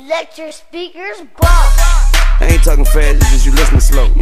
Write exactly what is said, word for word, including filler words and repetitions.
Let your speakers blow. I ain't talking fast, it's just you listening slow.